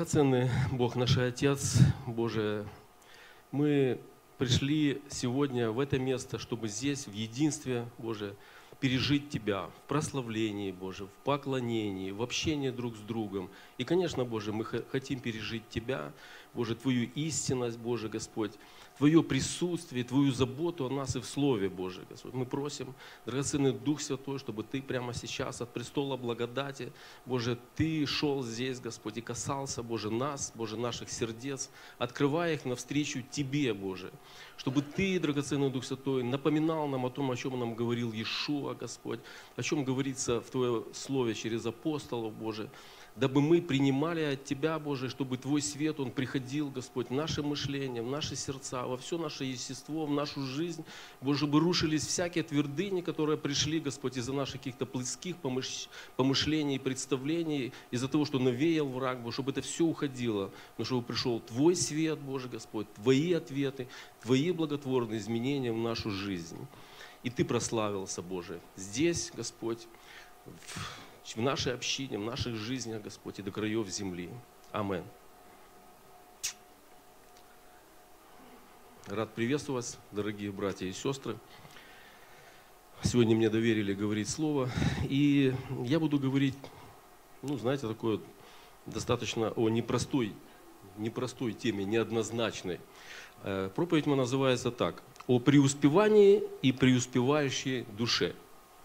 Драгоценный Бог, наш Отец, Боже, мы пришли сегодня в это место, чтобы здесь, в единстве, Боже, пережить Тебя в прославлении, Боже, в поклонении, в общении друг с другом. И, конечно, Боже, мы хотим пережить Тебя, Боже, Твою истинность, Боже, Господь, Твое присутствие, Твою заботу о нас и в Слове, Боже, Господь. Мы просим, драгоценный Дух Святой, чтобы Ты прямо сейчас от престола благодати, Боже, Ты шел здесь, Господь, и касался, Боже, нас, Боже, наших сердец, открывая их навстречу Тебе, Боже. Чтобы Ты, драгоценный Дух Святой, напоминал нам о том, о чем нам говорил Иешуа, Господь, о чем говорится в Твоем Слове через апостолов, Боже, дабы мы принимали от Тебя, Боже, чтобы Твой свет, он приходил, Господь, в наше мышление, в наши сердца, во все наше естество, в нашу жизнь, Боже, чтобы рушились всякие твердыни, которые пришли, Господь, из-за наших каких-то плотских помышлений, представлений, из-за того, что навеял враг, Боже, чтобы это все уходило, но чтобы пришел Твой свет, Боже, Господь, Твои ответы, Твои благотворные изменения в нашу жизнь. И Ты прославился, Боже, здесь, Господь, в нашей общине, в наших жизнях, Господь, и до краев земли. Аминь. Рад приветствовать вас, дорогие братья и сестры. Сегодня мне доверили говорить слово, и я буду говорить, знаете, такое достаточно о непростой теме, неоднозначной. Проповедь моя называется так: о преуспевании и преуспевающей душе.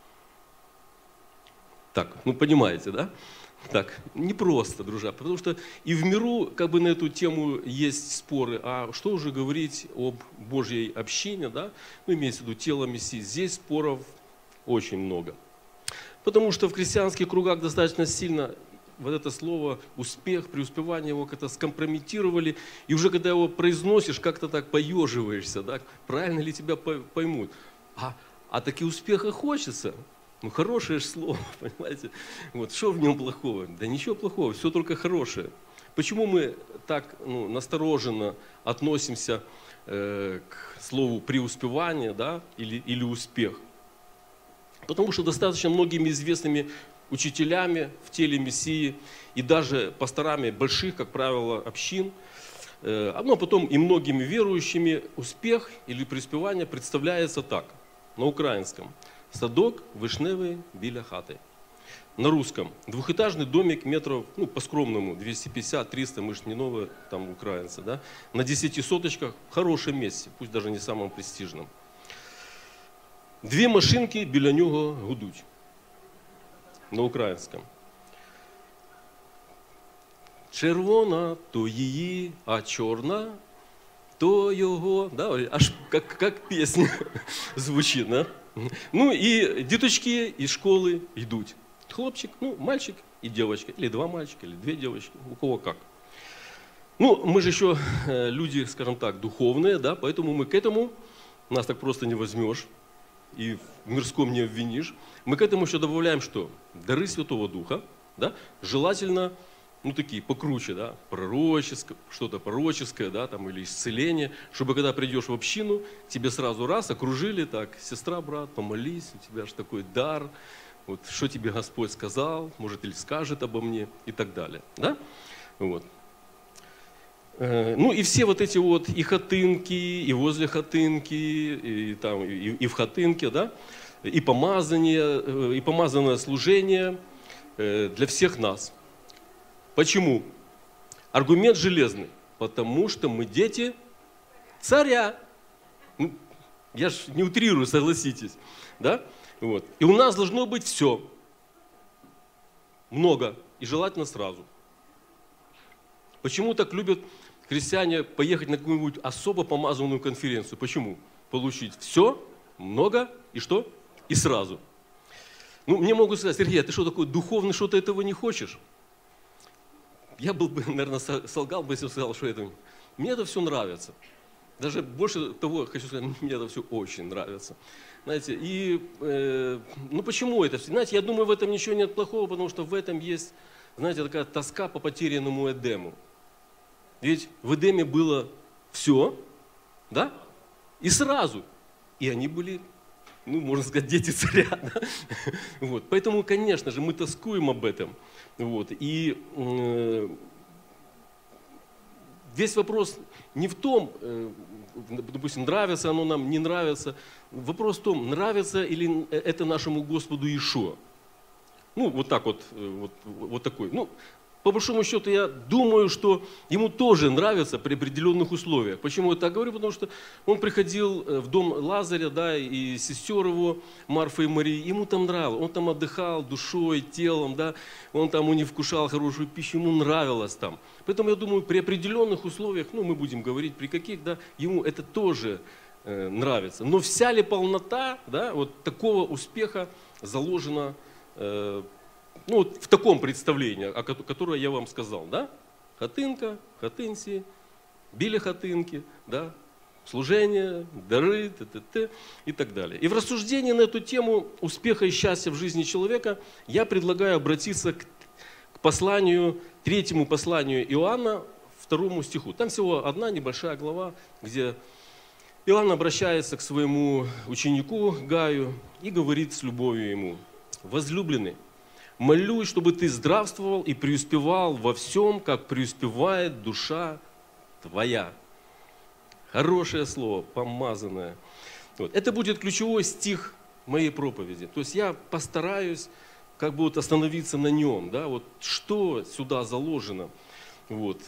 Так, понимаете, да? Так, непросто, друзья, потому что и в миру на эту тему есть споры, а что уже говорить об Божьей общине, да? Имеется в виду тело Мессии, здесь споров очень много. Потому что в христианских кругах достаточно сильно вот это слово успех, преуспевание его как-то скомпрометировали, и уже когда его произносишь, как-то так поеживаешься, да? Правильно ли тебя поймут? А таки успеха хочется. Хорошее же слово, понимаете? Что в нем плохого? Да ничего плохого, все только хорошее. Почему мы так настороженно относимся к слову преуспевание, да, или успех? Потому что достаточно многими известными учителями в теле Мессии и даже пасторами больших, как правило, общин, а потом и многими верующими успех или преуспевание представляется так, на украинском. Садок вишневий біля хати. На русском. Двухэтажный домик метров, по-скромному, 250-300, мы же не новые там украинцы, да? На 10 соточках, в хорошем месте, пусть даже не самом престижном. Две машинки біля нього гудуть. На українському. Червона то її, а чорна то його. Да? Аж как песня звучит, да? И діточки из школы идут. Хлопчик, мальчик и девочка. Или два мальчика, или две девочки. У кого как. Мы же еще люди, скажем так, духовные, да, поэтому мы к этому, нас так просто не возьмешь и в мирском не обвинишь. Мы к этому еще добавляем что? Дары Святого Духа, да, желательно, такие покруче, да, пророческое, что-то пророческое, да, там, или исцеление, чтобы когда придешь в общину, тебе сразу раз окружили, так, сестра, брат, помолись, у тебя же такой дар, что тебе Господь сказал, может, или скажет обо мне, и так далее, да, и все эти и хатынки, и возле хатынки, и в хатынке, да, и помазанное служение для всех нас. Почему? Аргумент железный. Потому что мы дети царя. Я же не утрирую, согласитесь. Да? И у нас должно быть все. Много. И желательно сразу. Почему так любят христиане поехать на какую-нибудь особо помазанную конференцию? Почему? Получить все, много и что? И сразу. Мне могут сказать: Сергей, а ты что такой духовный, что ты этого не хочешь? Я был бы, наверное, солгал бы, если бы сказал, что это... Мне это все нравится. Даже больше того, хочу сказать, мне это все очень нравится. Знаете, почему это? Знаете, я думаю, в этом ничего нет плохого, потому что в этом есть, знаете, такая тоска по потерянному Эдему. Ведь в Эдеме было все, да? И сразу. И они были, можно сказать, дети царя. Да? Поэтому, конечно же, мы тоскуем об этом. И весь вопрос не в том, допустим, нравится оно нам, не нравится. Вопрос в том, нравится ли это нашему Господу Иешуа. Ну, вот так вот такой. Ну, по большому счету, я думаю, что ему тоже нравится при определенных условиях. Почему я так говорю? Потому что он приходил в дом Лазаря, да, и сестер его, Марфа и Марии, ему там нравилось. Он там отдыхал душой, телом, да, он там не вкушал хорошую пищу, ему нравилось там. Поэтому я думаю, при определенных условиях, ну, мы будем говорить, при каких, да, ему это тоже нравится. Но вся ли полнота, да, вот такого успеха заложена ну, вот в таком представлении, которое я вам сказал, да? Хатынка, хатынси, біля хатынки, да? Служение, дары, т.т. и так далее. И в рассуждении на эту тему успеха и счастья в жизни человека я предлагаю обратиться к посланию, третьему посланию Иоанна, 2 стиху. Там всего одна небольшая глава, где Иоанн обращается к своему ученику Гаю и говорит с любовью ему: «Возлюбленный, молюсь, чтобы ты здравствовал и преуспевал во всем, как преуспевает душа твоя». Хорошее слово, помазанное. Вот. Это будет ключевой стих моей проповеди. То есть я постараюсь как бы вот остановиться на нем, да, вот что сюда заложено. Вот.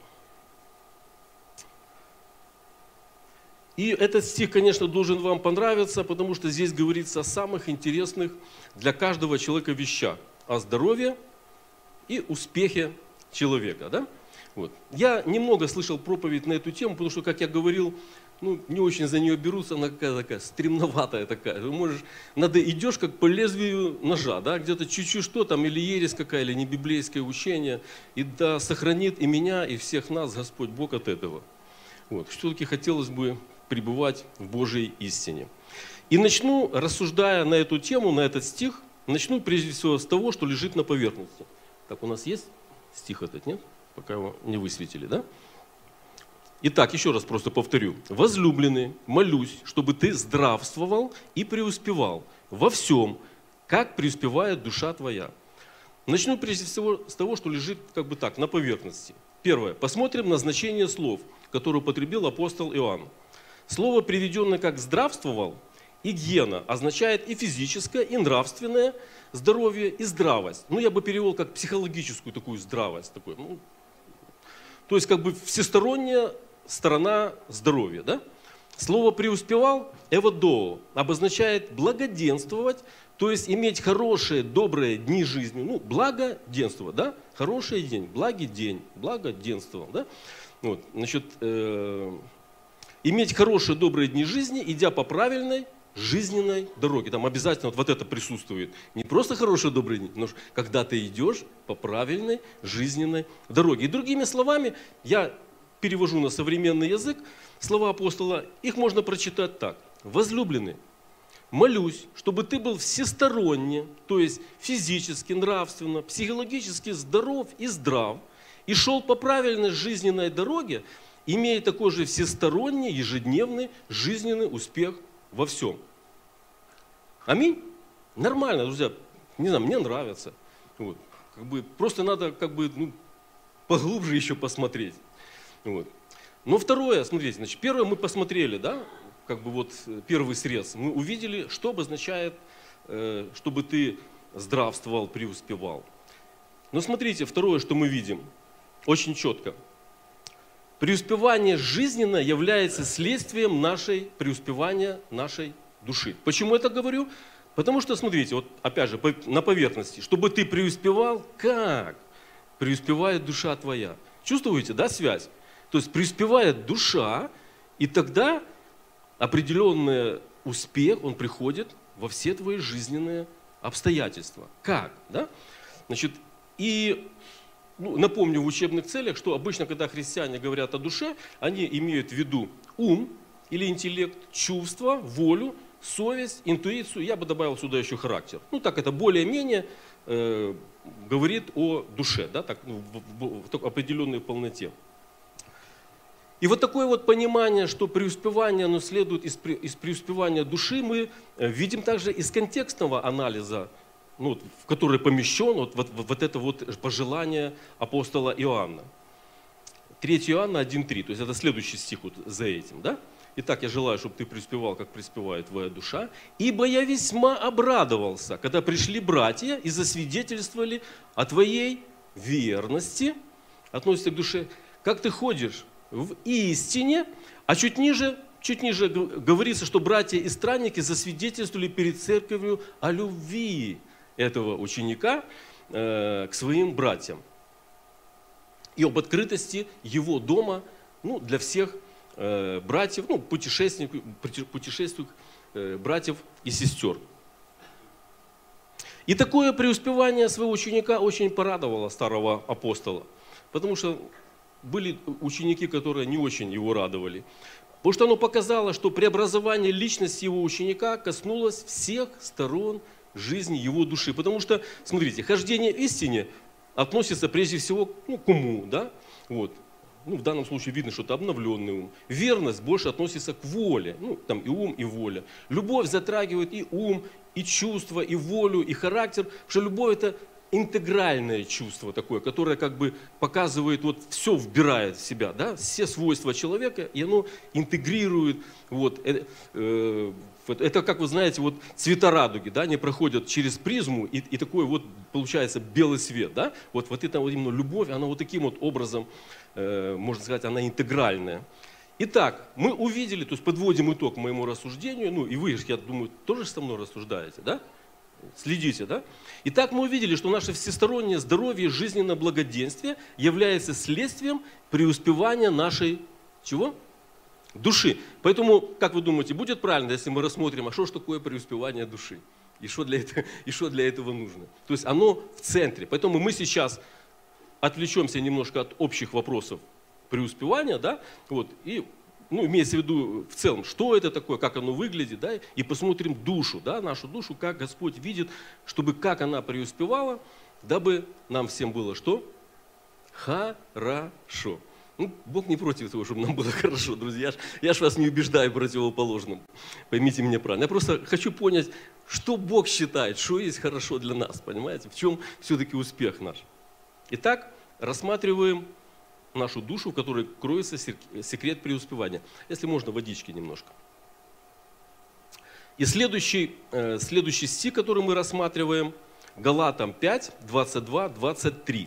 И этот стих, конечно, должен вам понравиться, потому что здесь говорится о самых интересных для каждого человека вещах. О здоровье и успехе человека. Да? Вот. Я немного слышал проповедь на эту тему, потому что, как я говорил, ну, не очень за нее берутся, она какая-то такая стремноватая такая. Ты можешь, идешь как по лезвию ножа, да? Где-то чуть-чуть что там, или ересь какая, или не библейское учение, и да сохранит и меня, и всех нас Господь Бог от этого. Вот. Все-таки хотелось бы пребывать в Божьей истине. И начну, рассуждая на эту тему, на этот стих, начну прежде всего с того, что лежит на поверхности. Так, у нас есть стих этот, нет? Пока его не высветили, да? Итак, еще раз просто повторю. «Возлюбленный, молюсь, чтобы ты здравствовал и преуспевал во всем, как преуспевает душа твоя». Начну прежде всего с того, что лежит как бы так, на поверхности. Первое. Посмотрим на значение слов, которые употребил апостол Иоанн. Слово, приведенное как «здравствовал», «игьена» означает и физическое, и нравственное здоровье, и здравость. Ну, я бы перевел как психологическую такую здравость. Такой, ну, то есть, как бы всесторонняя сторона здоровья. Да? Слово «преуспевал» «эводоо» обозначает благоденствовать, то есть иметь хорошие, добрые дни жизни. Ну, благоденствовать, да? Хороший день, благий день, благоденствовал. Да? Вот, значит, иметь хорошие, добрые дни жизни, идя по правильной жизненной дороге. Там обязательно вот это присутствует. Не просто хорошие, добрые дни, но когда ты идешь по правильной жизненной дороге. И другими словами, я перевожу на современный язык слова апостола, их можно прочитать так. «Возлюбленный, молюсь, чтобы ты был всесторонне, то есть физически, нравственно, психологически здоров и здрав, и шел по правильной жизненной дороге, имея такой же всесторонний, ежедневный жизненный успех во всем». Аминь? Нормально, друзья. Не знаю, мне нравится. Вот. Как бы, просто надо поглубже еще посмотреть. Вот. Но второе, смотрите, значит, первое мы посмотрели, да, как бы вот первый срез. Мы увидели, что обозначает, чтобы ты здравствовал, преуспевал. Но смотрите, второе, что мы видим, очень четко. Преуспевание жизненно является следствием преуспевания нашей души. Почему я так говорю? Потому что, смотрите, вот опять же, на поверхности, чтобы ты преуспевал, как преуспевает душа твоя. Чувствуете, да, связь? То есть преуспевает душа, и тогда определенный успех, он приходит во все твои жизненные обстоятельства. Как? Да? Значит, и напомню в учебных целях, что обычно, когда христиане говорят о душе, они имеют в виду ум или интеллект, чувство, волю, совесть, интуицию. Я бы добавил сюда еще характер. Ну так это более-менее говорит о душе, да, так, в определенной полноте. И вот такое вот понимание, что преуспевание, оно следует из преуспевания души, мы видим также из контекстного анализа, в который помещен вот это вот пожелание апостола Иоанна. 3 Иоанна 1:3, то есть это следующий стих вот за этим, да? Итак, я желаю, чтобы ты преуспевал, как преуспевает твоя душа. Ибо я весьма обрадовался, когда пришли братья и засвидетельствовали о твоей верности, относится к душе, как ты ходишь в истине, а чуть ниже говорится, что братья и странники засвидетельствовали перед церковью о любви этого ученика к своим братьям и об открытости его дома, ну, для всех братьев, ну, путешественников, братьев и сестер. И такое преуспевание своего ученика очень порадовало старого апостола, потому что были ученики, которые не очень его радовали. Потому что оно показало, что преобразование личности его ученика коснулось всех сторон жизни его души. Потому что, смотрите, хождение в истине относится прежде всего, ну, к уму, да? Вот. Ну, в данном случае видно, что это обновленный ум. Верность больше относится к воле. Ну, там и ум, и воля. Любовь затрагивает и ум, и чувства, и волю, и характер. Потому что любовь – это интегральное чувство такое, которое как бы показывает, вот все вбирает в себя, да? Все свойства человека, и оно интегрирует. Вот. Это, как вы знаете, вот цвета радуги, да? Они проходят через призму, и такой вот получается белый свет. Да? Вот это вот именно любовь, она вот таким вот образом, можно сказать, она интегральная. Итак, мы увидели, то есть подводим итог моему рассуждению, ну и вы, я думаю, тоже со мной рассуждаете, да? Следите, да? Итак, мы увидели, что наше всестороннее здоровье и жизненное благоденствие является следствием преуспевания нашей, чего? Души. Поэтому, как вы думаете, будет правильно, если мы рассмотрим, а что же такое преуспевание души? И что для этого нужно? То есть оно в центре. Поэтому мы сейчас отвлечемся немножко от общих вопросов преуспевания, да? Вот, и ну, имеется в виду в целом, что это такое, как оно выглядит, да, и посмотрим душу, да, нашу душу, как Господь видит, чтобы как она преуспевала, дабы нам всем было что? Хорошо. Ну, Бог не против того, чтобы нам было хорошо, друзья. Я ж вас не убеждаю противоположным. Поймите меня правильно. Я просто хочу понять, что Бог считает, что есть хорошо для нас, понимаете? В чем все-таки успех наш. Итак, рассматриваем нашу душу, в которой кроется секрет преуспевания. Если можно, водички немножко. И следующий стих, который мы рассматриваем, Галатам 5, 22, 23.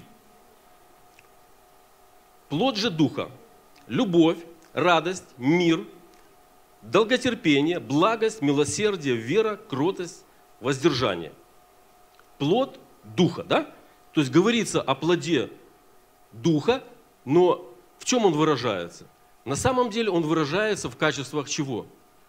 Плод же Духа – любовь, радость, мир, долготерпение, благость, милосердие, вера, кротость, воздержание. Плод Духа, да? То есть говорится о плоде Духа, но в чем он выражается? На самом деле он выражается в качествах чего?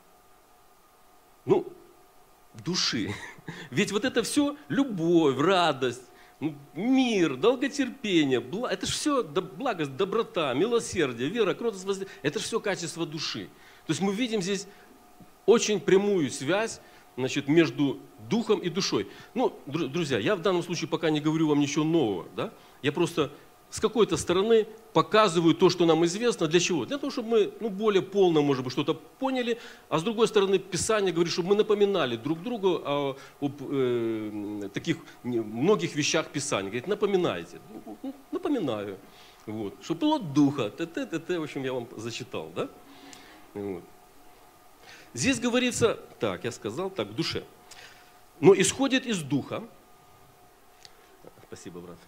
Ну, души. Ведь вот это все любовь, радость, мир, долготерпение, это же все благость, доброта, милосердие, вера, кротость, воздержание. Это же все качество души. То есть мы видим здесь очень прямую связь, значит, между духом и душой. Ну, друзья, я в данном случае пока не говорю вам ничего нового, да? Я просто с какой-то стороны показываю то, что нам известно. Для чего? Для того, чтобы мы более полно, может быть, что-то поняли, а с другой стороны, Писание говорит, чтобы мы напоминали друг другу об таких многих вещах Писания. Говорит, напоминайте. Напоминаю. Вот. Что плод Духа, в общем, я вам зачитал, да? Вот. Здесь говорится, так, я сказал, так, в душе. Но исходит из Духа. Спасибо, брат.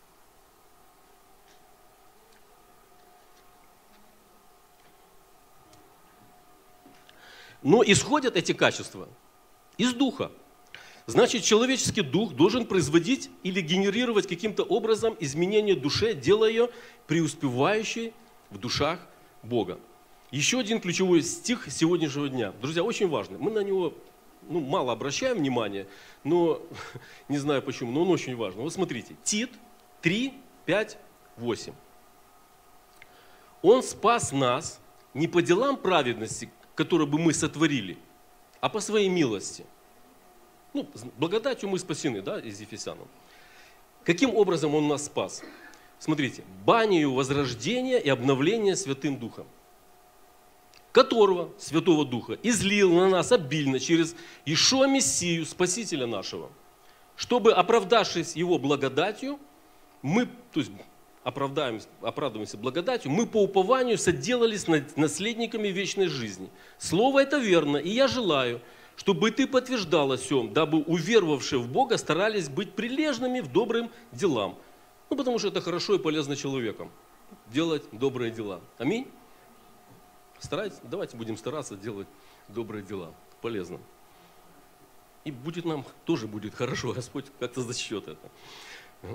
Но исходят эти качества из духа. Значит, человеческий дух должен производить или генерировать каким-то образом изменения душе, делая ее преуспевающей в душах Бога. Еще один ключевой стих сегодняшнего дня. Друзья, очень важный. Мы на него мало обращаем внимания, но не знаю почему, но он очень важный. Вот смотрите, Тит 3, 5, 8. Он спас нас не по делам праведности, которые бы мы сотворили, а по своей милости. Благодатью мы спасены, да, из Ефесянам. Каким образом Он нас спас? Смотрите, банию возрождения и обновления Святым Духом, которого, Святого Духа, излил на нас обильно через Иешуа Мессию, Спасителя нашего, чтобы, оправдавшись Его благодатью, мы, то есть оправдываемся благодатью, мы по упованию соделались наследниками вечной жизни. Слово это верно, и я желаю, чтобы ты подтверждал о сем, дабы уверовавшие в Бога старались быть прилежными в добрым делам. Ну, потому что это хорошо и полезно человеком, делать добрые дела. Аминь? Старайтесь, давайте будем стараться делать добрые дела. Полезно. И будет нам тоже будет хорошо, Господь как-то за счет этого.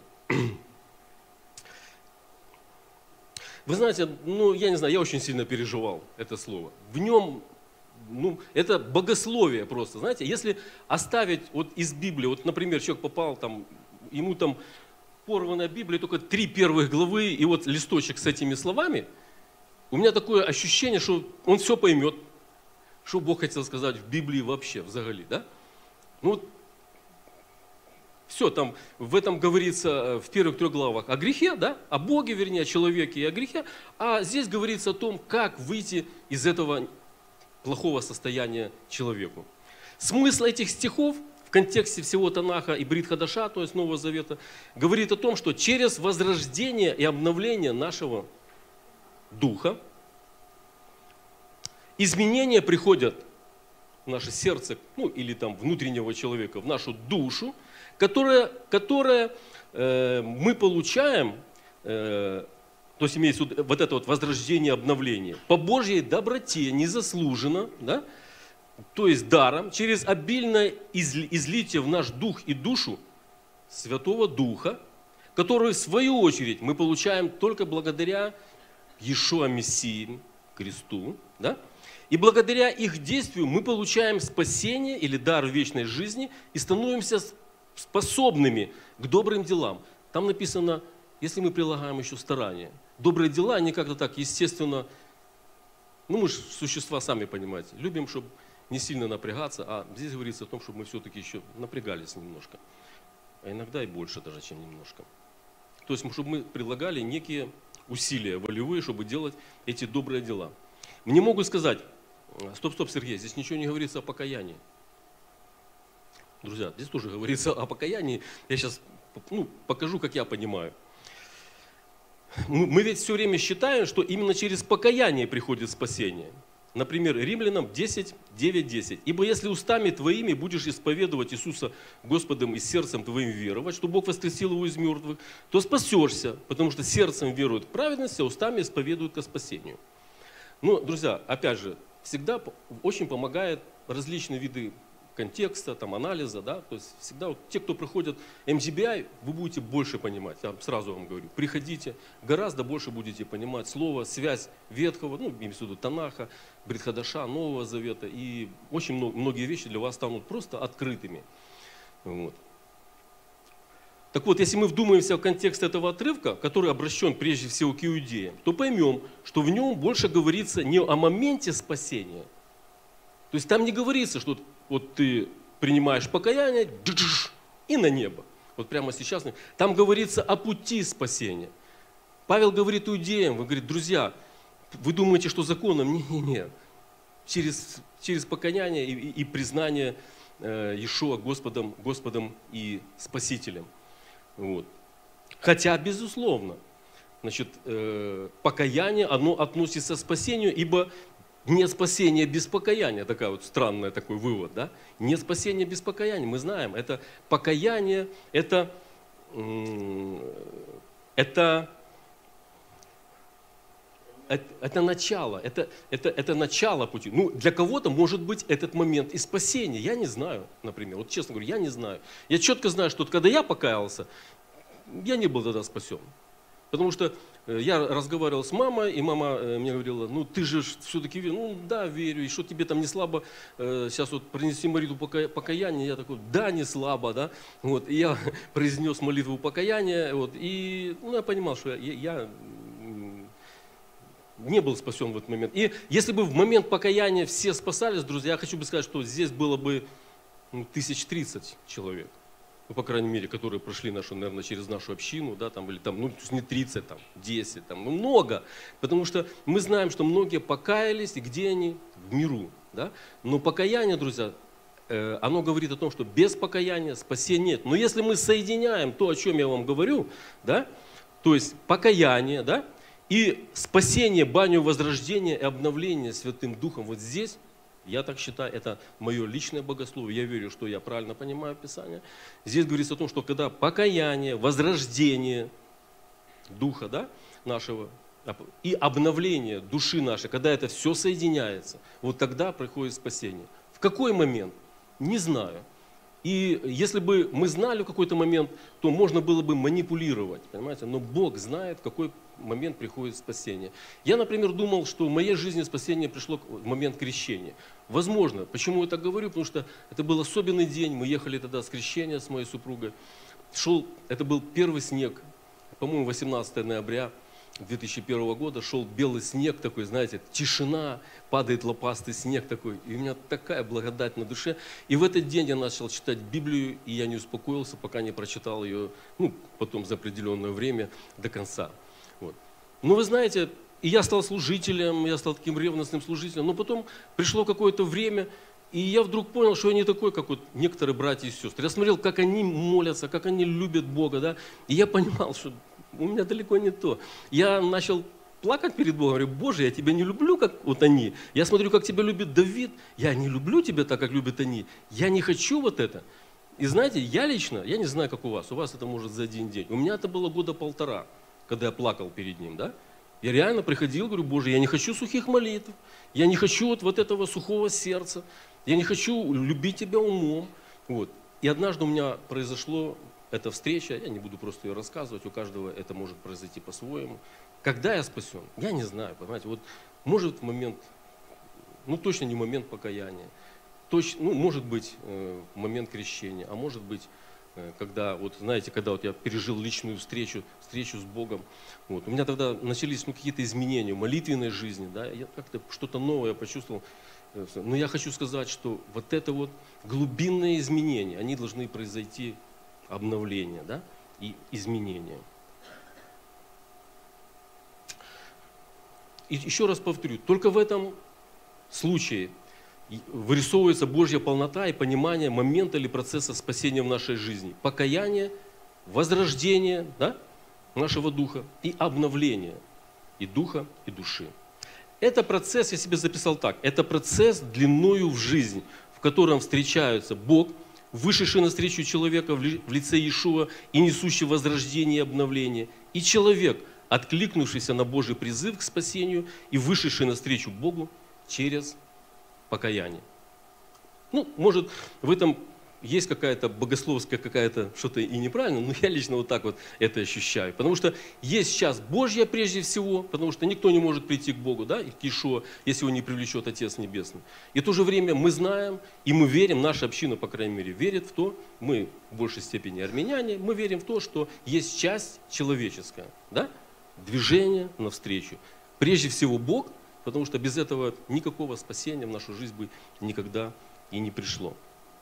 Вы знаете, ну, я не знаю, я очень сильно переживал это слово. В нем, ну, это богословие просто. Знаете, если оставить вот из Библии, вот, например, человек попал там, ему там порванная Библия, только 3 первых главы, и вот листочек с этими словами, у меня такое ощущение, что он все поймет, что Бог хотел сказать в Библии вообще, взагалі, да? Ну, вот, все, там в этом говорится в первых 3 главах о грехе, да? О Боге, вернее, о человеке и о грехе, а здесь говорится о том, как выйти из этого плохого состояния человеку. Смысл этих стихов в контексте всего Танаха и Брит Хадаша, то есть Нового Завета, говорит о том, что через возрождение и обновление нашего духа изменения приходят в наше сердце, ну или там внутреннего человека, в нашу душу, которое мы получаем, то есть имеется вот это вот возрождение, обновление, по Божьей доброте, незаслуженно, да? То есть даром, через обильное излитие в наш дух и душу Святого Духа, который в свою очередь мы получаем только благодаря Иешуа Мессии, кресту, да? И благодаря их действию мы получаем спасение или дар вечной жизни и становимся способными к добрым делам. Там написано, если мы прилагаем еще старания. Добрые дела, они как-то так естественно, ну мы же существа, сами понимаете, любим, чтобы не сильно напрягаться, а здесь говорится о том, чтобы мы все-таки еще напрягались немножко. А иногда и больше даже, чем немножко. То есть, чтобы мы прилагали некие усилия волевые, чтобы делать эти добрые дела. Мне могут сказать, стоп, Сергей, здесь ничего не говорится о покаянии. Друзья, здесь тоже говорится о покаянии. Я сейчас покажу, как я понимаю. Мы ведь все время считаем, что именно через покаяние приходит спасение. Например, Римлянам 10, 9, 10. «Ибо если устами твоими будешь исповедовать Иисуса Господом и сердцем твоим веровать, что Бог воскресил его из мертвых, то спасешься, потому что сердцем веруют в праведность, а устами исповедуют ко спасению». Ну, друзья, опять же, всегда очень помогают различные виды контекста, там, анализа, да, то есть всегда вот те, кто проходят MGBI, вы будете больше понимать, я сразу вам говорю, приходите, гораздо больше будете понимать слово, связь Ветхого, ну, имеется в виду Танаха, Брит Хадаша, Нового Завета, и очень многие вещи для вас станут просто открытыми. Вот. Так вот, если мы вдумаемся в контекст этого отрывка, который обращен прежде всего к иудеям, то поймем, что в нем больше говорится не о моменте спасения. То есть там не говорится, что вот ты принимаешь покаяние и на небо. Вот прямо сейчас. Там говорится о пути спасения. Павел говорит иудеям, говорит, друзья, вы думаете, что законом? Не. Через покаяние и признание Иешуа Господом и Спасителем. Вот. Хотя, безусловно, значит, покаяние, оно относится к спасению, ибо нет спасения без покаяния. Такой вот странный такой вывод, да? Нет спасения без покаяния. Мы знаем, это покаяние, это начало, это начало пути. Ну, для кого-то может быть этот момент и спасения. Я не знаю, например, вот честно говорю, я не знаю. Я четко знаю, что когда я покаялся, я не был тогда спасен. Потому что я разговаривал с мамой, и мама мне говорила, ну ты же все-таки веришь. Ну да, верю, и что тебе там не слабо, сейчас вот принеси молитву покаяния. Я такой, да, не слабо, да. Вот, и я произнес молитву покаяния, вот, и я понимал, что я не был спасен в этот момент. И если бы в момент покаяния все спасались, друзья, я хочу бы сказать, что здесь было бы 1030 человек. Ну, по крайней мере, которые прошли наверное, через нашу общину, да, там, или там, ну, не 30, там, 10, там, ну, много. Потому что мы знаем, что многие покаялись, и где они? В миру. Да? Но покаяние, друзья, оно говорит о том, что без покаяния спасения нет. Но если мы соединяем то, о чем я вам говорю, да, То есть покаяние, да, и спасение, баню возрождения и обновления Святым Духом. Вот здесь, я так считаю, это мое личное богословие. Я верю, что я правильно понимаю Писание. Здесь говорится о том, что когда покаяние, возрождение Духа, да, нашего и обновление души нашей, когда это все соединяется, вот тогда приходит спасение. В какой момент? Не знаю. И если бы мы знали в какой-то момент, то можно было бы манипулировать, понимаете? Но Бог знает, в какой момент приходит спасение. Я, например, думал, что в моей жизни спасение пришло в момент крещения. Возможно. Почему я так говорю? Потому что это был особенный день. Мы ехали тогда с крещения с моей супругой. Это был первый снег, по-моему, 18 ноября 2001 года. Шел белый снег такой, знаете, тишина, падает лопастый снег такой. И у меня такая благодать на душе. И в этот день я начал читать Библию, и я не успокоился, пока не прочитал ее, потом за определенное время до конца. Вот. Но вы знаете, и я стал служителем, я стал таким ревностным служителем, но потом пришло какое-то время, и я вдруг понял, что я не такой, как вот некоторые братья и сестры. Я смотрел, как они молятся, как они любят Бога, да, и я понимал, что у меня далеко не то. Я начал плакать перед Богом, говорю: Боже, я тебя не люблю, как вот они. Я смотрю, как тебя любит Давид, я не люблю тебя так, как любят они. Я не хочу вот это. И знаете, я лично, я не знаю, как у вас это может за один день. У меня это было года 1,5, когда я плакал перед Ним, да. Я реально приходил, говорю: Боже, я не хочу сухих молитв, я не хочу вот этого сухого сердца, я не хочу любить Тебя умом. Вот. И однажды у меня произошло эта встреча, я не буду просто ее рассказывать, у каждого это может произойти по-своему. Когда я спасен? Я не знаю, понимаете, вот может в момент, точно не момент покаяния, точно, может быть момент крещения, а может быть, когда, вот знаете, когда вот я пережил личную встречу с Богом, вот, у меня тогда начались какие-то изменения в молитвенной жизни, да, я как-то что-то новое почувствовал. Но я хочу сказать, что вот это вот глубинные изменения, они должны произойти, обновление, да, и изменения. И еще раз повторю, только в этом случае вырисовывается Божья полнота и понимание момента или процесса спасения в нашей жизни. Покаяние, возрождение, да, нашего духа и обновление и духа, и души. Это процесс, я себе записал так, это процесс длиною в жизнь, в котором встречаются Бог, вышедший навстречу человека в лице Иешуа и несущий возрождение и обновление, и человек, откликнувшийся на Божий призыв к спасению и вышедший навстречу Богу через покаяние. Может, в этом есть какая-то богословская, что-то и неправильно, но я лично вот так вот это ощущаю. Потому что есть сейчас Божье прежде всего, потому что никто не может прийти к Богу, да, и к Иешуа, если его не привлечет Отец Небесный. И в то же время мы знаем и мы верим, наша община, по крайней мере, верит в то, мы в большей степени армяне, мы верим в то, что есть часть человеческая, да, движение навстречу. Прежде всего Бог, потому что без этого никакого спасения в нашу жизнь бы никогда и не пришло.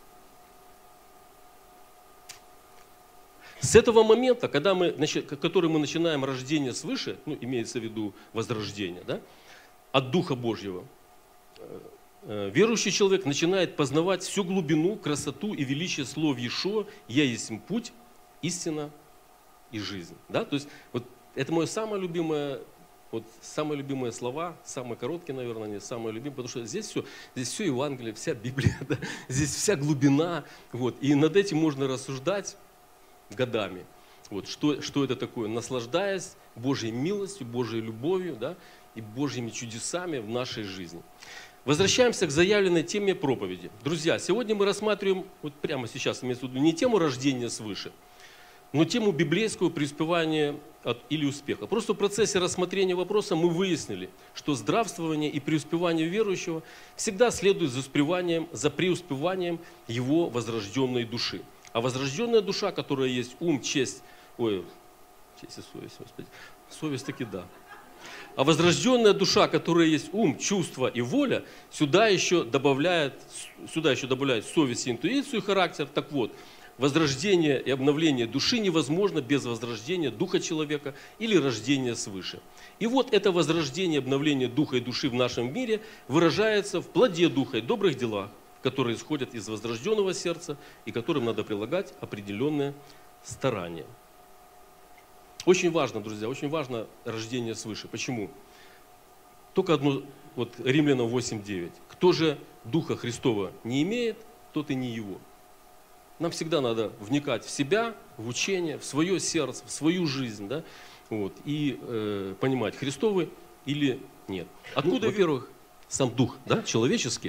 С этого момента, который мы начинаем рождение свыше, имеется в виду возрождение, да, от Духа Божьего, верующий человек начинает познавать всю глубину, красоту и величие слов Иешуа: «Я есть путь, истина и жизнь». Да? То есть вот это мое самое любимое, самые любимые слова, самые короткие, наверное, не самые любимые, потому что здесь все Евангелие, вся Библия, да? Здесь вся глубина, и над этим можно рассуждать годами. Что это такое? Наслаждаясь Божьей милостью, Божьей любовью, да, и Божьими чудесами в нашей жизни. Возвращаемся к заявленной теме проповеди. Друзья, сегодня мы рассматриваем, прямо сейчас имеется в виду, не тему рождения свыше, но тему библейского преуспевания или успеха. Просто в процессе рассмотрения вопроса мы выяснили, что здравствование и преуспевание верующего всегда следует за преуспеванием его возрожденной души. А возрожденная душа, которая есть ум, честь и совесть, Господи, совесть таки да. А возрожденная душа, которая есть ум, чувство и воля, сюда еще добавляет совесть, интуицию и характер. Так вот, возрождение и обновление души невозможно без возрождения духа человека или рождения свыше. И вот это возрождение и обновление духа и души в нашем мире выражается в плоде духа и добрых делах, которые исходят из возрожденного сердца и которым надо прилагать определенные старания. Очень важно, друзья, очень важно рождение свыше. Почему? Только одно, вот Римлянам 8:9. Кто же Духа Христова не имеет, тот и не его. Нам всегда надо вникать в себя, в учение, в свое сердце, в свою жизнь, да? Вот, и понимать, Христовы или нет. Откуда, во-первых, сам Дух, да, человеческий,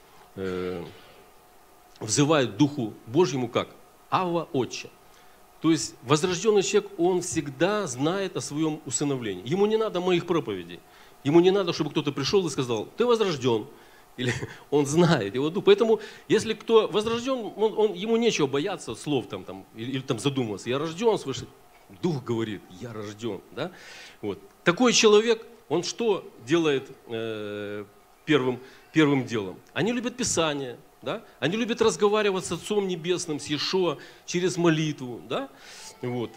взывает Духу Божьему как? Авва, Отче. То есть возрожденный человек, он всегда знает о своем усыновлении. Ему не надо моих проповедей. Ему не надо, чтобы кто-то пришел и сказал, ты возрожден. Или он знает его дух. Поэтому, если кто возрожден, ему нечего бояться слов или задумываться. Я рожден свыше. Дух говорит, я рожден. Да? Вот. Такой человек, он что делает первым делом? Они любят Писание. Да? Они любят разговаривать с Отцом Небесным, с Иешуа, через молитву. Да? Вот.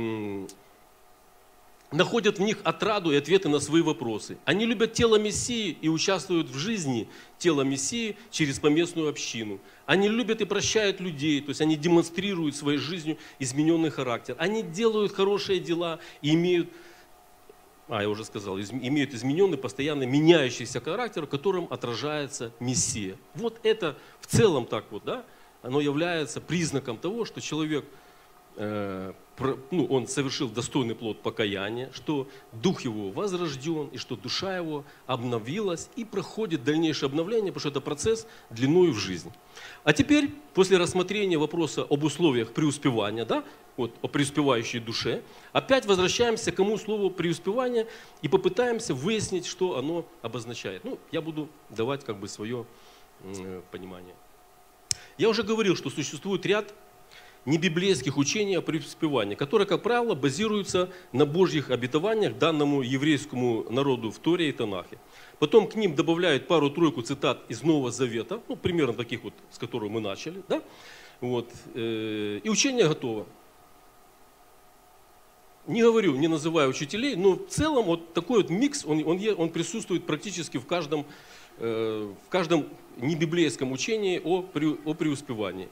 Находят в них отраду и ответы на свои вопросы. Они любят тело Мессии и участвуют в жизни тела Мессии через поместную общину. Они любят и прощают людей, то есть они демонстрируют своей жизнью измененный характер. Они делают хорошие дела и имеют, я уже сказал, имеют измененный, постоянно меняющийся характер, в котором отражается Мессия. Вот это в целом так вот, да, оно является признаком того, что человек, он совершил достойный плод покаяния, что дух его возрожден, и что душа его обновилась и проходит дальнейшее обновление, потому что это процесс длиною в жизнь. А теперь, после рассмотрения вопроса об условиях преуспевания, да, вот, о преуспевающей душе, опять возвращаемся к кому слову преуспевание и попытаемся выяснить, что оно обозначает. Я буду давать свое понимание. Я уже говорил, что существует ряд небиблейских учений о преуспевании, которые, как правило, базируются на Божьих обетованиях данному еврейскому народу в Торе и Танахе. Потом к ним добавляют пару-тройку цитат из Нового Завета, примерно таких вот, с которых мы начали, да? Вот, и учение готово. Не говорю, не называю учителей, но в целом вот такой вот микс, он присутствует практически в каждом небиблейском учении о преуспевании.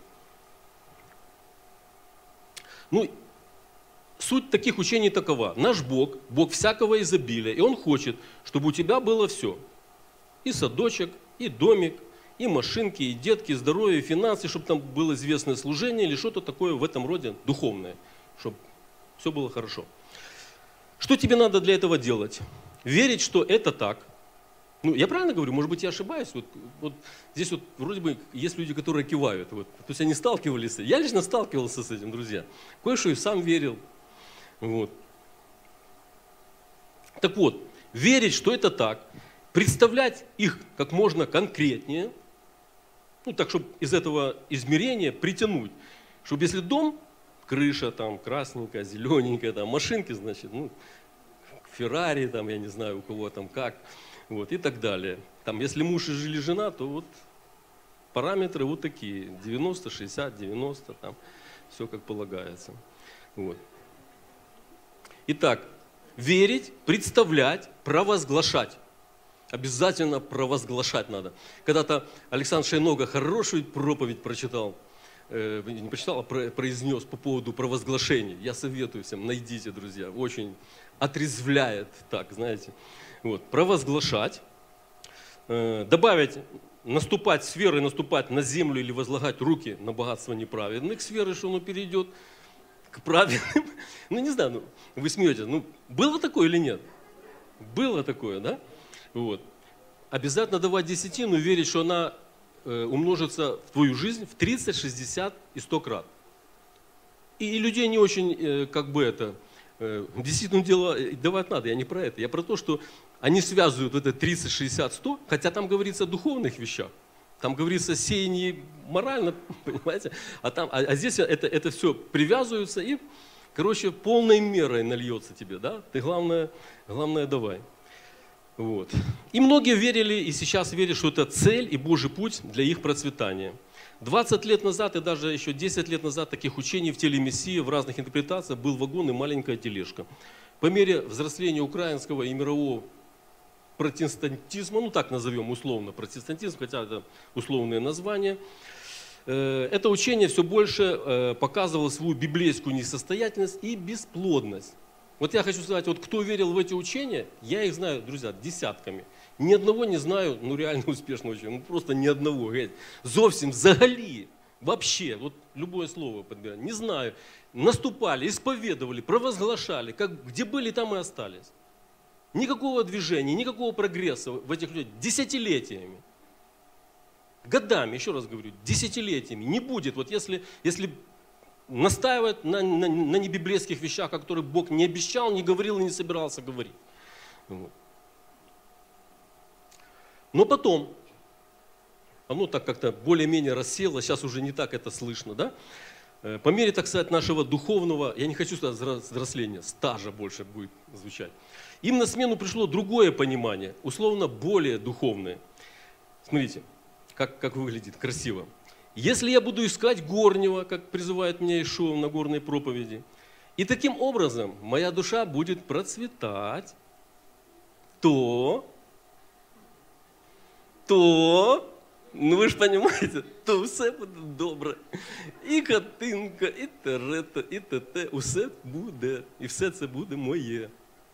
Суть таких учений такова. Наш Бог, Бог всякого изобилия, и Он хочет, чтобы у тебя было все. И садочек, и домик, и машинки, и детки, и здоровье, и финансы, чтобы там было известное служение или что-то такое в этом роде духовное, чтобы все было хорошо. Что тебе надо для этого делать? Верить, что это так. Я правильно говорю? Может быть, я ошибаюсь? Вот здесь вот вроде бы есть люди, которые кивают. То есть они сталкивались. Я лично сталкивался с этим, друзья. Кое-что и сам верил. Вот. Так вот, верить, что это так, представлять их как можно конкретнее, так, чтобы из этого измерения притянуть. Чтобы если дом, крыша там красненькая, зелененькая, машинки, значит, Феррари, я не знаю, у кого там как. Вот, и так далее. Если муж или жена, то вот параметры вот такие. 90, 60, 90, все как полагается. Вот. Итак, верить, представлять, провозглашать. Обязательно провозглашать надо. Когда-то Александр Шайнога хорошую проповедь прочитал. Не прочитал, а произнес по поводу провозглашений. Я советую всем, найдите, друзья. Очень отрезвляет так, знаете. Вот, провозглашать, добавить, наступать с верой, наступать на землю или возлагать руки на богатство неправедных с верой, что оно перейдет к праведным. Не знаю, вы смеетесь, было такое или нет? Было такое, да? Вот. Обязательно давать десятину, верить, что она умножится в твою жизнь в 30, 60 и 100 крат. И людей не очень, десятину дело давать надо, я не про это. Я про то, что они связывают это 30, 60, 100, хотя там говорится о духовных вещах. Там говорится о сеянии морально, понимаете? А здесь это все привязывается и, полной мерой нальется тебе, да? Ты главное давай. Вот. И многие верили и сейчас верят, что это цель и Божий путь для их процветания. 20 лет назад и даже еще 10 лет назад таких учений в теле Мессии в разных интерпретациях был вагон и маленькая тележка. По мере взросления украинского и мирового протестантизма, так назовем условно протестантизм, хотя это условное название, это учение все больше показывало свою библейскую несостоятельность и бесплодность. Вот я хочу сказать, вот кто верил в эти учения, я их знаю, друзья, десятками. Ни одного не знаю, ну реально успешного учения, ну просто ни одного. Зовсім, взагалі, вообще, вот любое слово подбираю, не знаю. Наступали, исповедовали, провозглашали, где были, там и остались. Никакого движения, никакого прогресса в этих людях десятилетиями. Годами, еще раз говорю, десятилетиями. Не будет, вот если настаивать на небиблейских вещах, о которых Бог не обещал, не говорил и не собирался говорить. Вот. Но потом, оно так как-то более-менее рассело, сейчас уже не так это слышно, да? По мере, так сказать, нашего духовного, я не хочу сказать взросления, стажа больше будет звучать, им на смену пришло другое понимание, условно более духовное. Смотрите, как выглядит красиво. Если я буду искать горнего, как призывает меня Иешуа на горной проповеди, и таким образом моя душа будет процветать, то, ну ви ж розумієте, то все буде добре. І хатинка, і терета, і те, усе буде. І все це буде моє.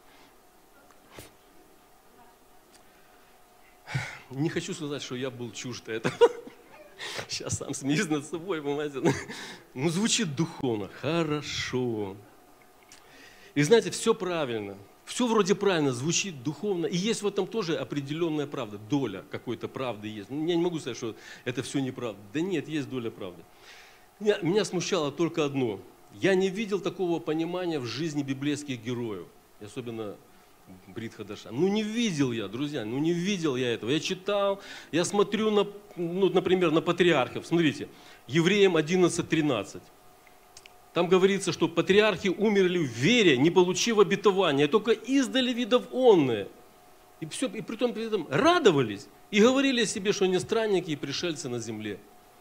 Не хочу сказать, что я был чужд этого. Сейчас сам смеюсь над собой, понимаете. Ну, звучит духовно, хорошо. И знаете, все правильно. Все вроде правильно, звучит духовно. И есть в этом тоже определенная правда, доля какой-то правды есть. Я не могу сказать, что это все неправда. Да нет, есть доля правды. Меня смущало только одно. Я не видел такого понимания в жизни библейских героев. Особенно Брит Хадаша. Ну не видел я, друзья, ну не видел я этого. Я читал, я смотрю, например, на патриархов. Смотрите, Евреям 11:13. Там говорится, что патриархи умерли в вере, не получив обетования, только издали видов онные. И при том радовались и говорили о себе, что они странники и пришельцы на земле.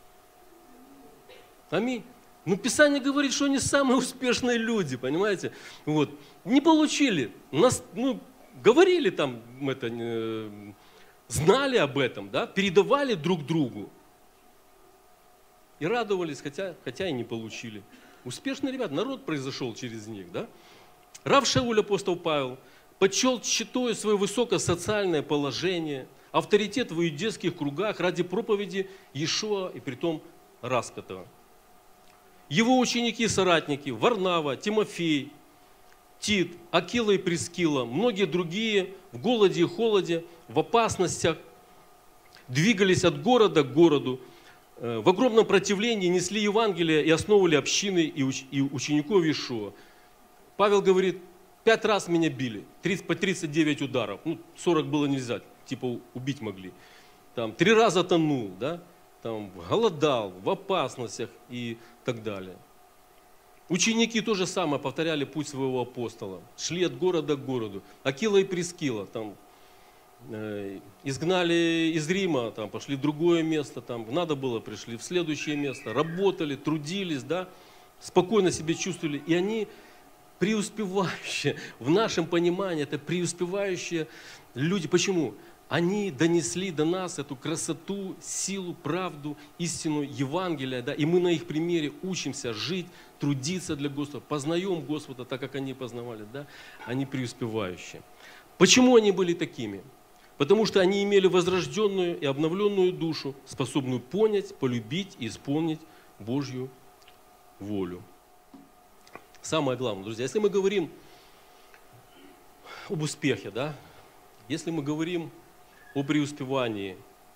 Аминь. Ну, Писание говорит, что они самые успешные люди, понимаете? Вот. Не получили. Говорили там, знали об этом, да? Передавали друг другу. И радовались, хотя и не получили. Успешные ребята, народ произошел через них, да? Рав Шауль, апостол Павел, почел тщетою свое высокое социальное положение, авторитет в иудейских кругах ради проповеди Иешуа и притом распятого. Его ученики и соратники, Варнава, Тимофей, Тит, Акила и Прискила, многие другие в голоде и холоде, в опасностях, двигались от города к городу, в огромном противлении несли Евангелие и основывали общины и учеников Иешуа. Павел говорит, 5 раз меня били, по 39 ударов, 40 было нельзя, типа убить могли. 3 раза тонул, да? Голодал, в опасностях и так далее. Ученики то же самое повторяли путь своего апостола. Шли от города к городу. Акила и Прискила изгнали из Рима, пошли в другое место, надо было, пришли в следующее место, работали, трудились, да, спокойно себя чувствовали. И они преуспевающие, в нашем понимании, это преуспевающие люди. Почему? Они донесли до нас эту красоту, силу, правду, истину Евангелия, да, и мы на их примере учимся жить, трудиться для Господа, познаем Господа, так как они познавали, да, они преуспевающие. Почему они были такими? Потому что они имели возрожденную и обновленную душу, способную понять, полюбить и исполнить Божью волю. Самое главное, друзья, если мы говорим об успехе, да, если мы говорим о преуспевании,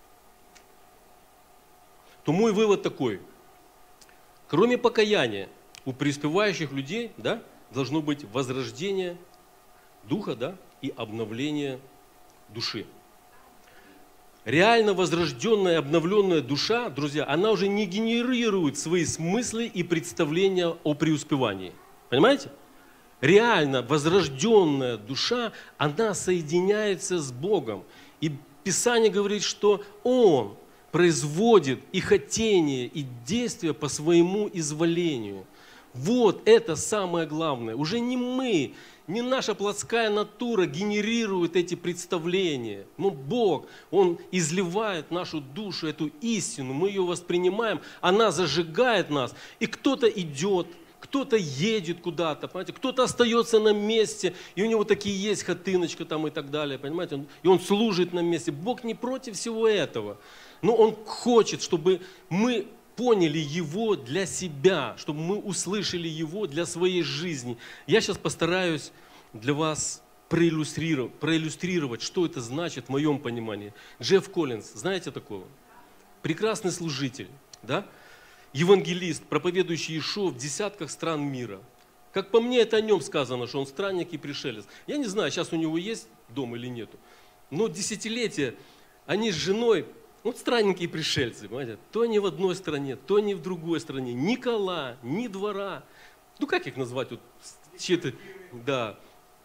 то мой вывод такой. Кроме покаяния, у преуспевающих людей, да, должно быть возрождение духа, да, и обновление души. Реально возрожденная, обновленная душа, друзья, она уже не генерирует свои смыслы и представления о преуспевании. Понимаете? Реально возрожденная душа, она соединяется с Богом. И Писание говорит, что Он производит и хотение, и действия по своему изволению. Вот это самое главное. Уже не мы, не наша плотская натура генерирует эти представления. Но Бог, Он изливает в нашу душу эту истину, мы ее воспринимаем, она зажигает нас. И кто-то идет, кто-то едет куда-то, понимаете, кто-то остается на месте, и у него такие есть хатыночка там и так далее, понимаете, и он служит на месте. Бог не против всего этого, но Он хочет, чтобы мы поняли Его для себя, чтобы мы услышали Его для своей жизни. Я сейчас постараюсь для вас проиллюстрировать, что это значит в моем понимании. Джефф Коллинз, знаете такого? Прекрасный служитель, да? Евангелист, проповедующий Иешуа в десятках стран мира. Как по мне, это о нем сказано, что он странник и пришелец. Я не знаю, сейчас у него есть дом или нету, но десятилетия они с женой, вот странники и пришельцы, понимаете? То они в одной стране, то они в другой стране. Ни кола, ни двора. Ну как их назвать? Вот, чьи-то, да,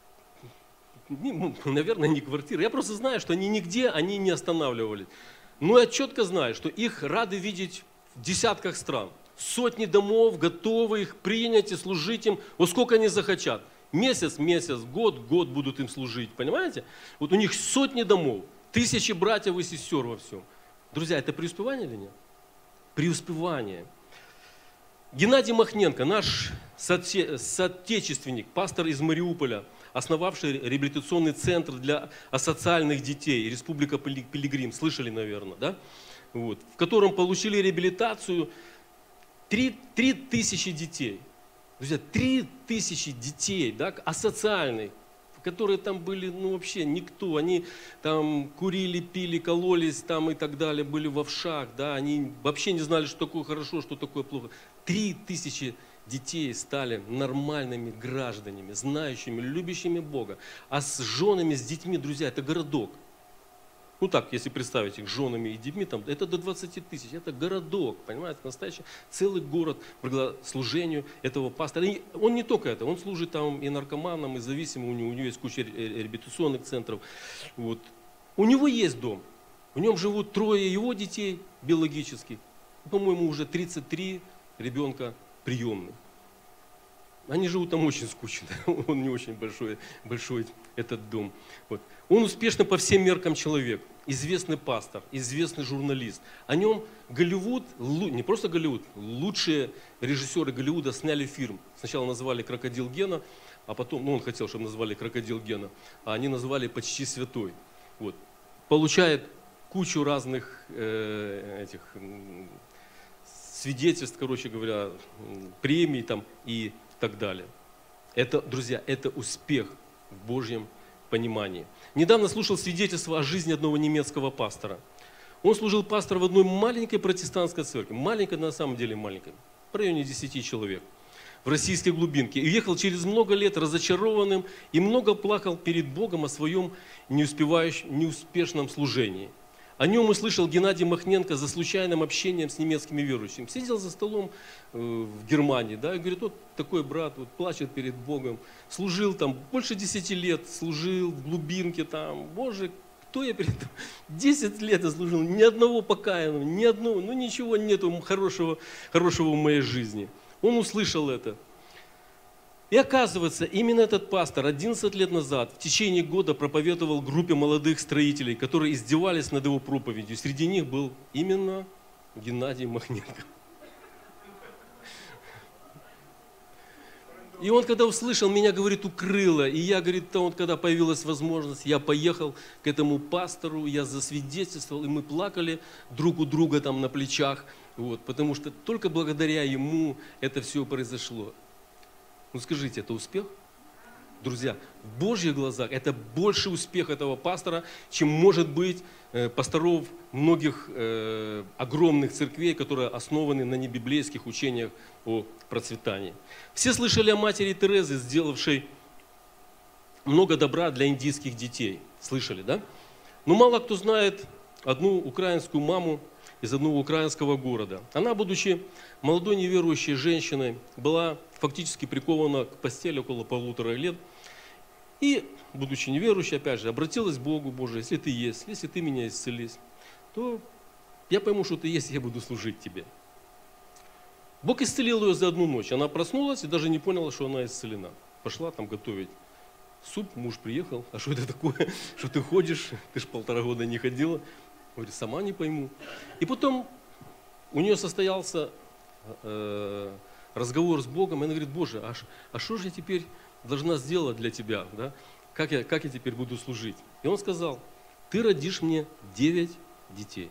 наверное, не квартиры. Я просто знаю, что они нигде не останавливались. Но я четко знаю, что их рады видеть в десятках стран. Сотни домов готовы их принять и служить им, вот сколько они захотят. Месяц, год будут им служить, понимаете? Вот у них сотни домов, тысячи братьев и сестер во всем. Друзья, это преуспевание или нет? Преуспевание. Геннадий Махненко, наш соотечественник, пастор из Мариуполя, основавший реабилитационный центр для асоциальных детей, Республика Пилигрим, слышали, наверное, да? Вот, в котором получили реабилитацию 3000 детей. Друзья, 3000 детей, да, асоциальных, которые там были, ну вообще никто, они там курили, пили, кололись там и так далее, были в овшах, да, они вообще не знали, что такое хорошо, что такое плохо. 3000 детей стали нормальными гражданами, знающими, любящими Бога. А с женами, с детьми, друзья, это городок. Ну так, если представить их с женами и детьми, там, это до 20 тысяч, это городок, понимаете, настоящий целый город благодаря служению этого пастора. И он не только это, он служит там и наркоманам, и зависимым, у него есть куча реабилитационных центров. Вот. У него есть дом, в нем живут 3 его детей биологических, по-моему, уже 33 ребенка приемных. Они живут там очень скучно, он не очень большой этот дом. Вот. Он успешный по всем меркам человек, известный пастор, известный журналист. О нем Голливуд, не просто Голливуд, лучшие режиссеры Голливуда сняли фильм. Сначала назвали «Крокодил Гена», а потом, ну он хотел, чтобы назвали «Крокодил Гена», а они назвали «Почти святой». Вот. Получает кучу разных свидетельств, короче говоря, премий там и так далее. Это, друзья, это успех в Божьем понимании. Недавно слушал свидетельство о жизни одного немецкого пастора. Он служил пастором в одной маленькой протестантской церкви, маленькой, на самом деле маленькой, в районе 10 человек, в российской глубинке. И ехал через много лет разочарованным и много плакал перед Богом о своем неуспешном служении. О нем услышал Геннадий Махненко за случайным общением с немецкими верующими. Сидел за столом в Германии, да, и говорит, вот такой брат, вот плачет перед Богом, служил там больше 10 лет, служил в глубинке там, Боже, кто я перед тобой? 10 лет я служил, ни одного покаянного, ни одного, ну ничего нету хорошего в моей жизни. Он услышал это. И оказывается, именно этот пастор 11 лет назад в течение года проповедовал группе молодых строителей, которые издевались над его проповедью. Среди них был именно Геннадий Махненко. И он, когда услышал, меня, говорит, укрыло. И я, говорит, когда появилась возможность, я поехал к этому пастору, я засвидетельствовал, и мы плакали друг у друга там на плечах, вот, потому что только благодаря ему это все произошло. Ну скажите, это успех? Друзья, в Божьих глазах это больше успех этого пастора, чем может быть пасторов многих огромных церквей, которые основаны на небиблейских учениях о процветании. Все слышали о матери Терезы, сделавшей много добра для индийских детей. Слышали, да? Но мало кто знает одну украинскую маму из одного украинского города. Она, будучи молодой неверующей женщиной, была фактически прикована к постели около 1,5 лет. И, будучи неверующей, опять же, обратилась к Богу: Боже, если Ты есть, если Ты меня исцелишь, то я пойму, что Ты есть, и я буду служить Тебе. Бог исцелил ее за одну ночь. Она проснулась и даже не поняла, что она исцелена. Пошла там готовить суп, муж приехал: а что это такое, что ты ходишь, ты ж 1,5 года не ходила. Говорит, сама не пойму. И потом у нее состоялся разговор с Богом, и она говорит: Боже, а что же я теперь должна сделать для Тебя? Да? Как я теперь буду служить? И он сказал: ты родишь мне 9 детей.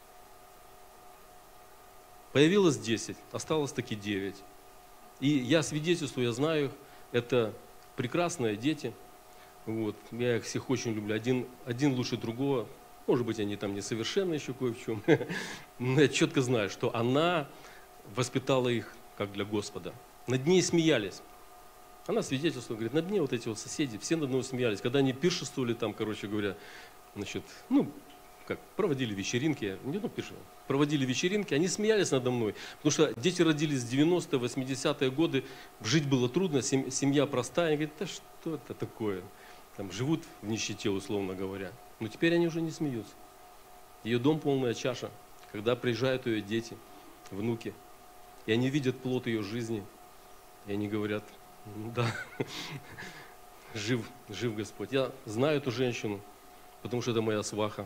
Появилось 10, осталось таки 9. И я свидетельствую, я знаю их, это прекрасные дети. Вот. Я их всех очень люблю. Один лучше другого. Может быть, они там несовершенны еще кое в чем. Но я четко знаю, что она воспитала их как для Господа. Над ней смеялись. Она свидетельствует, говорит: над ней вот эти вот соседи, все над мной смеялись. Когда они пиршествовали там, короче говоря, значит, проводили вечеринки, проводили вечеринки, они смеялись надо мной, потому что дети родились в 90-е, 80-е годы, жить было трудно, семья простая, они говорят: да что это такое, там живут в нищете, условно говоря. Но теперь они уже не смеются. Ее дом полная чаша, когда приезжают ее дети, внуки, и они видят плод ее жизни, и они говорят: да, жив Господь. Я знаю эту женщину, потому что это моя сваха.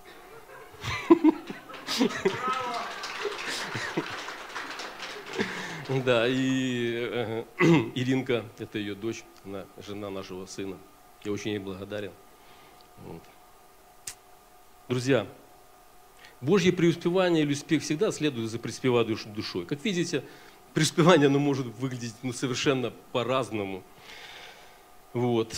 Да, и Иринка, это ее дочь, она жена нашего сына. Я очень ей благодарен. Вот. Друзья, Божье преуспевание или успех всегда следует за преуспевающей душой. Как видите, преуспевание оно может выглядеть совершенно по-разному. Вот.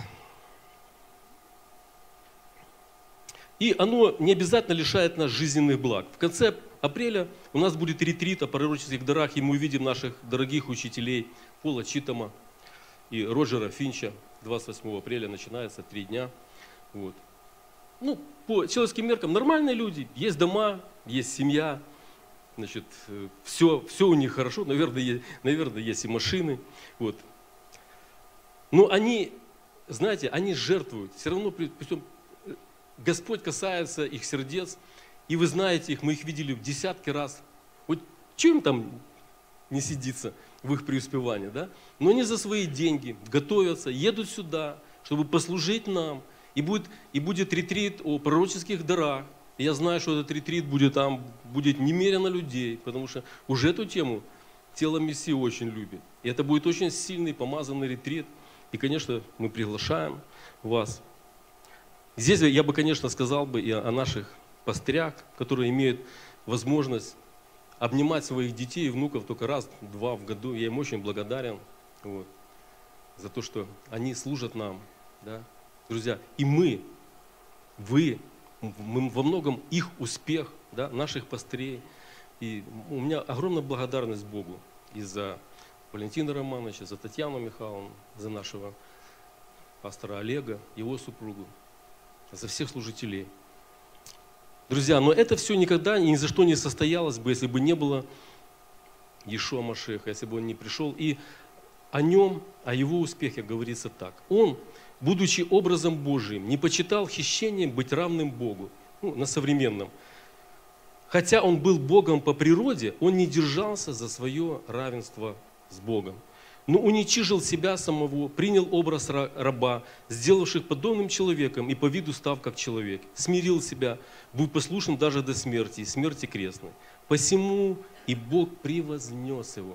И оно не обязательно лишает нас жизненных благ. В конце апреля у нас будет ретрит о пророческих дарах, и мы увидим наших дорогих учителей Пола Читома и Роджера Финча. 28 апреля начинается 3 дня. Вот. По человеческим меркам нормальные люди, есть дома, есть семья, значит, все у них хорошо, наверное, есть и машины. Вот. Но они, знаете, они жертвуют, все равно, Господь касается их сердец, и вы знаете их, мы их видели в десятки раз. Вот чем там не сидится в их преуспевании, да? Но они за свои деньги готовятся, едут сюда, чтобы послужить нам. И будет ретрит о пророческих дарах. И я знаю, что этот ретрит будет немерено людей, потому что уже эту тему тело Мессии очень любит. И это будет очень сильный, помазанный ретрит. И, конечно, мы приглашаем вас. Здесь я бы, конечно, сказал бы и о наших пастырях, которые имеют возможность обнимать своих детей и внуков только раз-два в году. Я им очень благодарен за то, что они служат нам. Да? Друзья, и мы во многом их успех, да, наших пастырей. И у меня огромная благодарность Богу и за Валентина Романовича, за Татьяну Михайловну, за нашего пастора Олега, его супругу, за всех служителей. Друзья, но это все никогда и ни за что не состоялось бы, если бы не было Иешуа Машиаха, если бы он не пришел. И о нем, о его успехе говорится так. Он, будучи образом Божиим, не почитал хищением быть равным Богу, на современном. Хотя он был Богом по природе, он не держался за свое равенство с Богом, но уничижил себя самого, принял образ раба, сделавших подобным человеком и по виду став как человек, смирил себя, был послушен даже до смерти, смерти крестной. Посему и Бог превознес его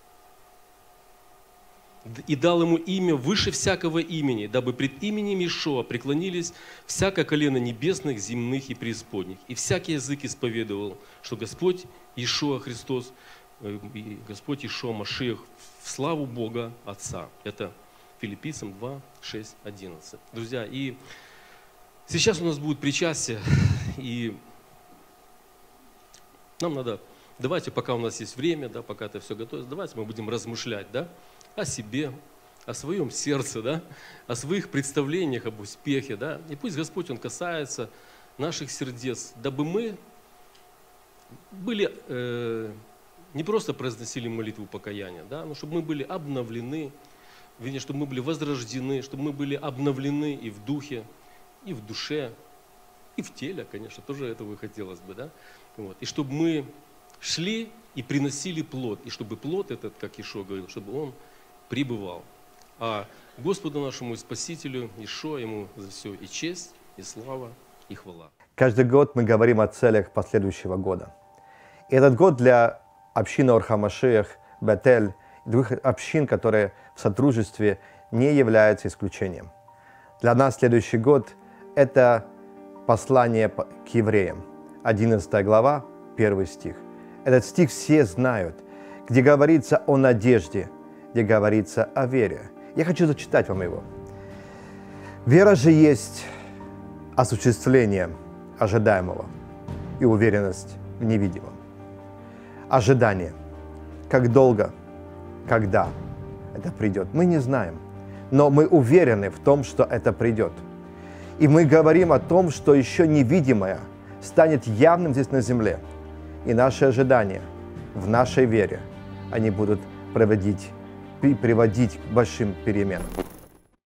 и дал ему имя выше всякого имени, дабы пред именем Иешуа преклонились всякое колено небесных, земных и преисподних. И всякий язык исповедовал, что Господь Иешуа Христос, и Господь Иешуа Машиах в славу Бога Отца. Это Филиппийцам 2, 6, 11. Друзья, и сейчас у нас будет причастие, и нам надо, давайте, пока у нас есть время, да, пока это все готовится, давайте мы будем размышлять, да, о себе, о своем сердце, да, о своих представлениях об успехе, да, и пусть Господь, Он касается наших сердец, дабы мы были, не просто произносили молитву покаяния, да, но чтобы мы были обновлены, вернее, чтобы мы были возрождены, чтобы мы были обновлены и в духе, и в душе, и в теле, конечно, тоже этого хотелось бы, да, вот, и чтобы мы шли и приносили плод, и чтобы плод этот, как Иешуа говорил, чтобы он пребывал. А Господу нашему Спасителю, Иешуа, Ему за все и честь, и слава, и хвала. Каждый год мы говорим о целях последующего года. И этот год для общины Ор ха-Машиах Бетель и других общин, которые в сотрудничестве, не являются исключением. Для нас следующий год – это послание к евреям, 11 глава, 1 стих. Этот стих все знают, где говорится о надежде, где говорится о вере. Я хочу зачитать вам его. «Вера же есть осуществление ожидаемого и уверенность в невидимом». Ожидание. Как долго, когда это придет, мы не знаем. Но мы уверены в том, что это придет. И мы говорим о том, что еще невидимое станет явным здесь на земле. И наши ожидания в нашей вере, они будут приводить к большим переменам.